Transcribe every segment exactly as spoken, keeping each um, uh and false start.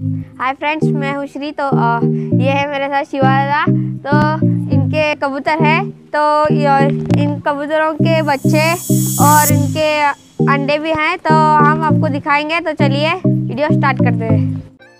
Hi friends, मैं हूँ श्री। तो आ, ये है मेरे साथ शिवाला। तो इनके कबूतर हैं, तो इन कबूतरों के बच्चे और इनके अंडे भी हैं, तो हम आपको दिखाएंगे। तो चलिए वीडियो स्टार्ट करते हैं।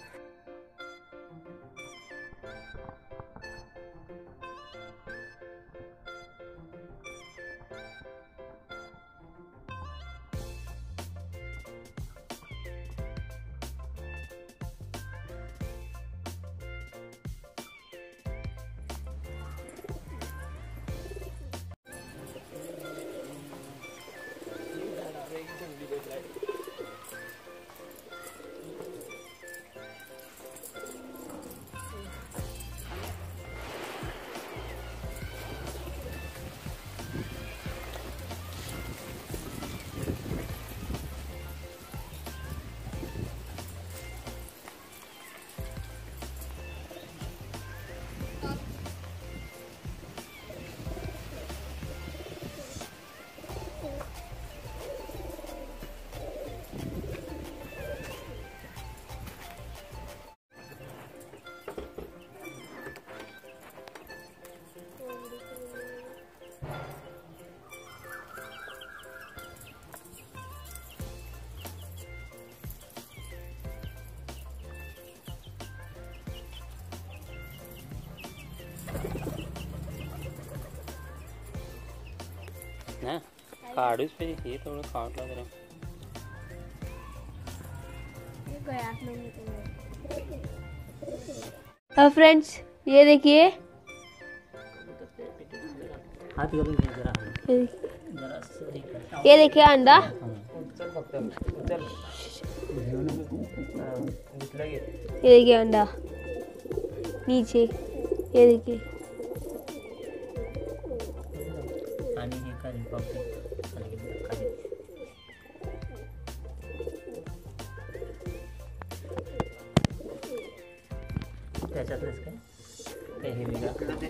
ना काढूच पाहिजे, हे थोडं काढलं जरा. तो फ्रेंड्स ये देखिए, हाथ घालून घे जरा जरा असं. ये देखिए अंडा. ये देखिए अंडा नीचे, ये देखिए. आणि हे खाली पापडी खाली खाली त्याच्यातलंच काय काय हे वेगळं.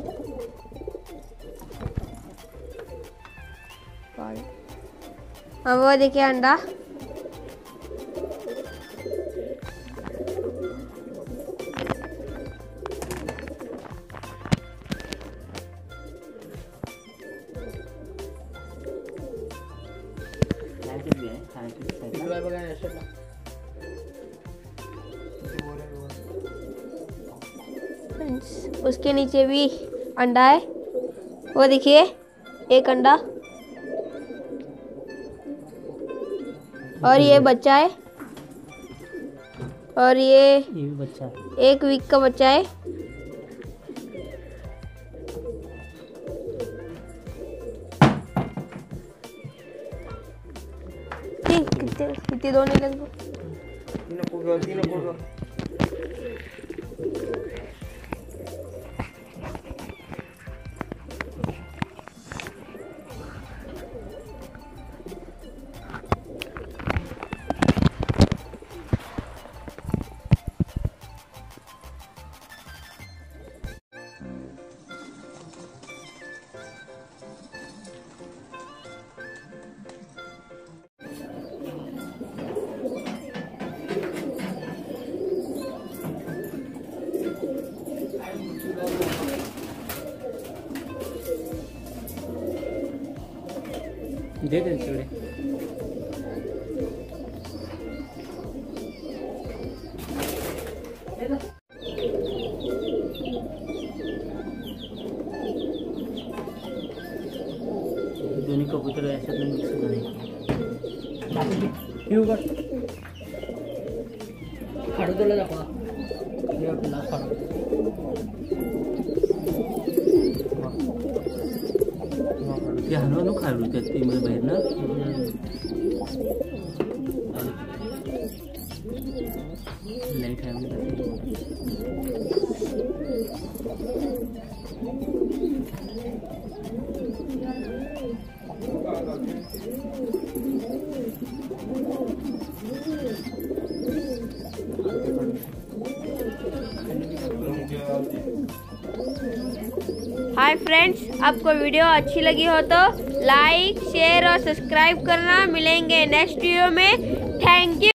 हाँ वो देखिए अंडा. उसके नीचे भी अंडा है, वो देखिए एक अंडा. और ये बच्चा है, और ये ये भी बच्चा एक वीक का बच्चा है. कितने कितने दो नहीं लगभग. दे दे चिवडे. दोन्ही कबूतर याच्यात मिक्स झाले. काढू तुला दाखवा. ते हलवा नको खायला त्यात ते मध्ये बाहेर ना लाईट आहे. हाय फ्रेंड्स, आपको वीडियो अच्छी लगी हो तो लाइक शेयर और सब्सक्राइब करना. मिलेंगे नेक्स्ट वीडियो में. Thank you.